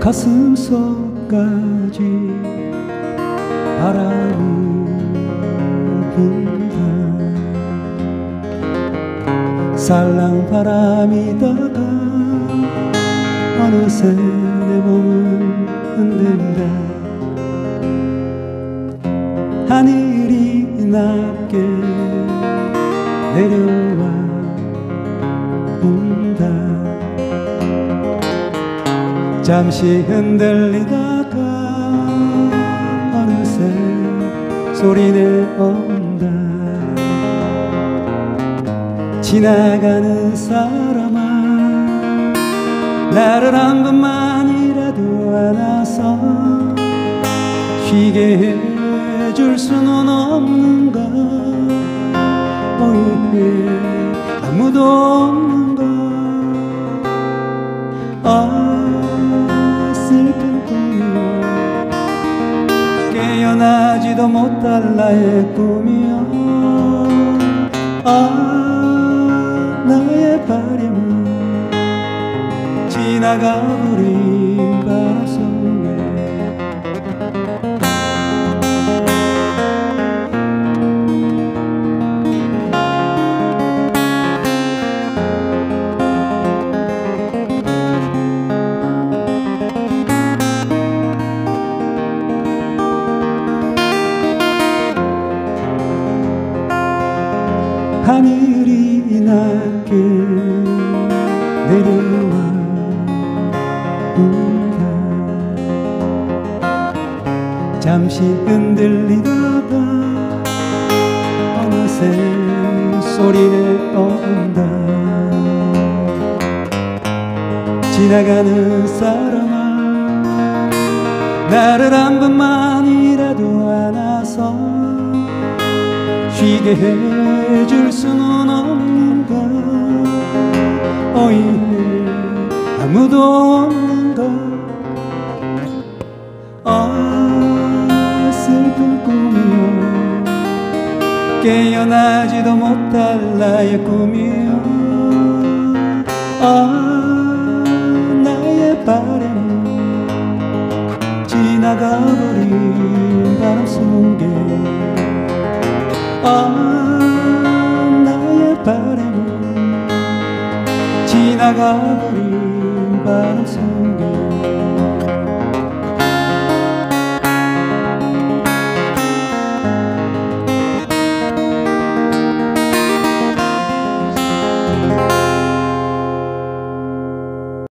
가슴 속까지 바람이 분다. 살랑 바람이다가 어느새 내 몸을 흔든다. 하늘이 낮게 내려와 온다. 잠시 흔들리다가 어느새 소리내 온다. 지나가는 사람아, 나를 한 번만이라도 안아서 쉬게 해줄 수는 없는가. 왜 아무도 없는가. 슬픈 꿈이여, 깨어나지도 못할 나의 꿈이여. 나의 바람은 지나가버린 바람 속에 하늘이 낮게 내려와 온다. 잠시 흔들리다가 어느새 소리내 온다. 지나가는 사람아, 나를 한 번만이라도 안아서 쉬게 해줄 수는 없는가. 아무도 없는가. 슬픈 꿈이여, 깨어나지도 못할 나의 꿈이여. 나의 바람은 지나가버린 바람 속에 나의 바람은 지나가버린 바람 속에